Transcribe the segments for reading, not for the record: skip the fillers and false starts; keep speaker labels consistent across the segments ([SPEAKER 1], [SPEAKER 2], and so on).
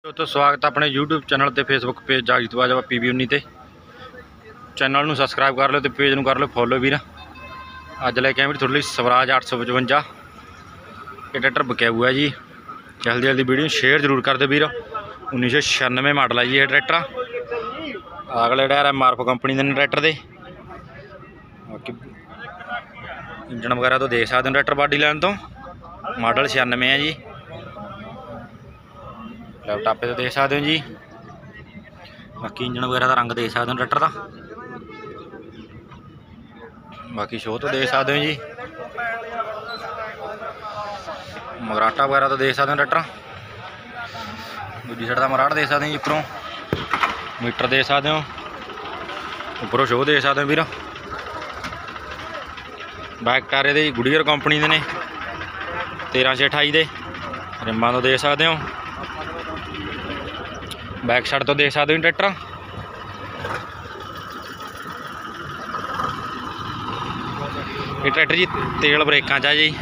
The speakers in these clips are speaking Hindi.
[SPEAKER 1] तो स्वागत है अपने यूट्यूब चैनल ते Facebook page Jagjit Bajwa PB19 ते चैनल नूं सबसक्राइब कर लो तो पेज नूं कर लो फॉलो वीर। अज लैके आए वीर थोड़ी स्वराज 855 ये ट्रैक्टर बिकया हुआ है जी। जल्दी जल्दी वीडियो शेयर जरूर कर दो वीर। 1996 मॉडल है जी ये ट्रैक्टर। अगले टायर MRF कंपनी के ट्रैक्टर दे। बाकी इंजन वगैरह तो देख सकते हो ट्रैक्टर बॉडी लाइन तो मॉडल 96 है जी। लैपटॉप तो देख सकते हो जी। बाकी इंजन वगैरह का रंग देख सकते हो ट्रैक्टर का। बाकी शो तो देख सकते हो जी। मगराटा वगैरह तो देख सकते हो ट्रैक्टर। दूजी साइड का मराट देख सकते हो जी। उपरों मीटर देख सकते हो। उपरों शो देख सकते हो वीर। बैक टायर दे गुडियर कंपनी के ने 1328 के रिमां तो देख सकते हो। बैक साइड तो देख सकते हो ट्रैक्टर। ये ट्रैक्टर जी तेल ब्रेकों च है जी।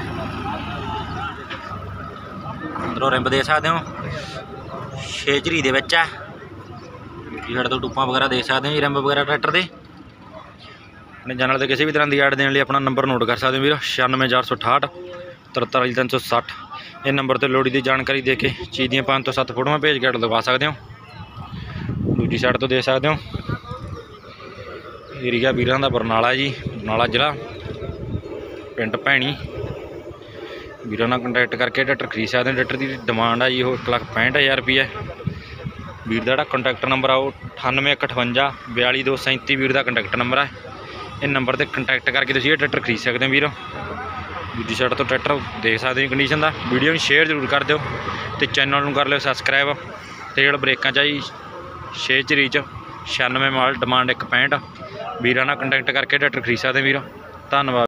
[SPEAKER 1] अंदरों रिंब देख सकते हो 6 झरी दे विच है। दूजी साइड तो टुप्पां वगैरह देख सकते हो जी रिंब वगैरह ट्रैक्टर के। अपने चैनल से किसी भी तरह की ऐड देने लिए अपना नंबर नोट कर सकते हो वीर 96 468 43 360। इस नंबर पर लोड़ी की जानकारी दे के चीज़ दी 5 तो 7 फोटोआं भेज के ऐड लगा सकते हो। दूजी साइड तो देख सकते हो एरिया वीरां दा बरनाला जी। बरनाला जिला पिंड भैणी। वीरां नाल कंटैक्ट करके ट्रैक्टर खरीद सकते हैं। ट्रैक्टर की डिमांड है जी वो 1,65,000 रुपये। वीर का कंटैक्ट नंबर आओ 98 158 42 237 वीर का कंटैक्ट नंबर है। इस नंबर पर कंटैक्ट करके तुसीं ये ट्रैक्टर खरीद सकते हैं वीर। दूजी साइड तो ट्रैक्टर देख सकते हो कंडीशन का। वीडियो में शेयर जरूर कर दो तो चैनल में कर लो सबसक्राइब। तेल ब्रेकों च जी 6 झरी 96 मॉडल डिमांड 165। वीरां नाल कंटैक्ट करके ट्रैक्टर खरीद सकते हैं वीर। धन्नवाद।